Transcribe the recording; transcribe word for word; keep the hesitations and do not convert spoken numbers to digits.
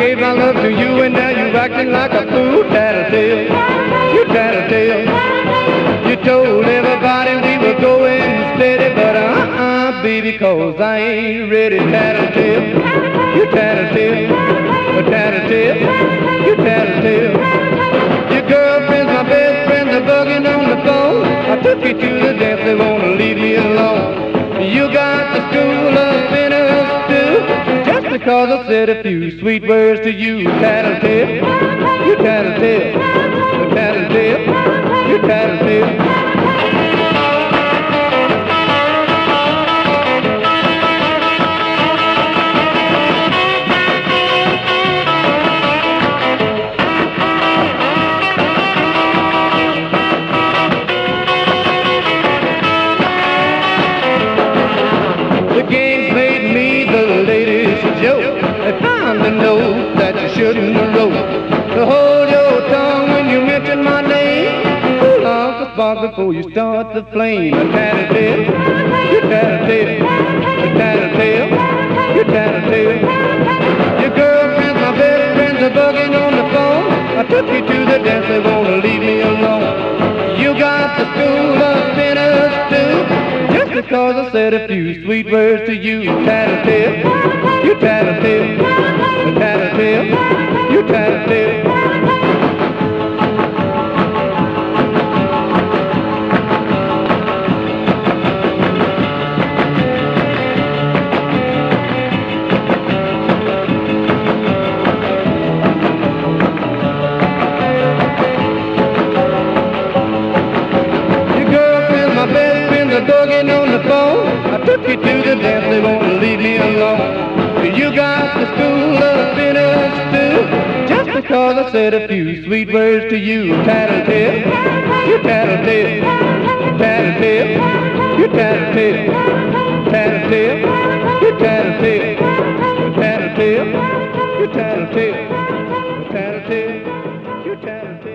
gave my love to you and now you acting like a fool. Tattletale, you tattletale. You told everybody we were going steady, but uh-uh, baby, cause I ain't ready. Tattletale, you tattletale, a tattletale, you tattletale. Your girlfriend's my best friend, they're bugging on the phone. I took you to the dance, they wanna leave me alone. You got the school up in us too, just because I said a few sweet words to you. Tattletale, you tattletale, a tattletale, you tattletale. The game's made me the latest joke. They found a note that you shouldn't have wrote. So hold your tongue when you mention my name. Pull off the spark before you start the flame. A tattletale, you tattletale, a tattletale, you tattletale. Your girlfriend's my best friends are bugging on the phone. I took you to the dance, they wanna leave me alone. You got the school up in us too, just because I said a few sweet words to you. Tattletale, you tattletale, a tattletale, you tattletale. Bugging on the phone, I took you to the dance, they won't leave me alone. You got the school up in us too, just because I said a few sweet words to you. Tattletale, you tattletale, tattletale, you tattletale, tattletale, you tattletale, tattletale, you tattletale, tattletale, you tattletale.